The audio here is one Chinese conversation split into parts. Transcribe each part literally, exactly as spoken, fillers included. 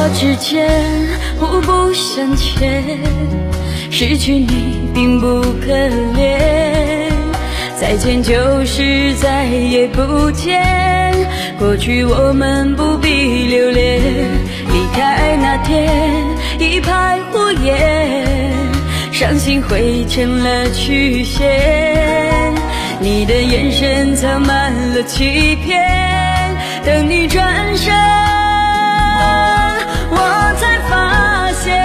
我之间互不相欠，失去你并不可怜，再见就是再也不见，过去我们不必留恋，离开那天一派胡言，伤心汇成了曲线，你的眼神藏满了欺骗，等你转身我才发现，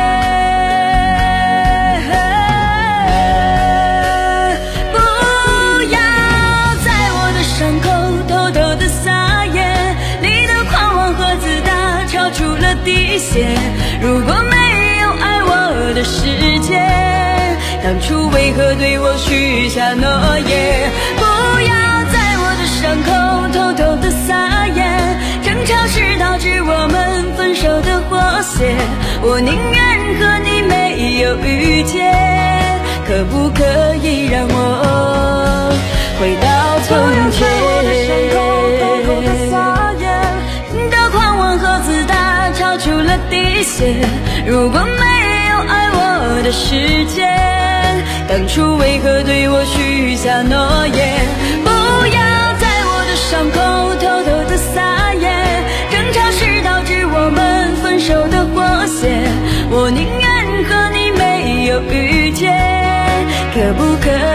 不要在我的伤口偷偷的撒盐，你的狂妄和自大超出了底线，如果没有爱我的时间，当初为何对我许下诺言？不要在我的伤口偷偷的撒盐，争吵是导致我们分手的活线，我宁愿和你没有遇见，可不可以让我回到从前？你的狂妄和自大超出了底线，如果没有爱我的时间，当初为何对我许下诺言？不要在我的伤口偷偷的撒盐，争吵是导致我们分手的活线，我宁愿和你没有遇见，可不可以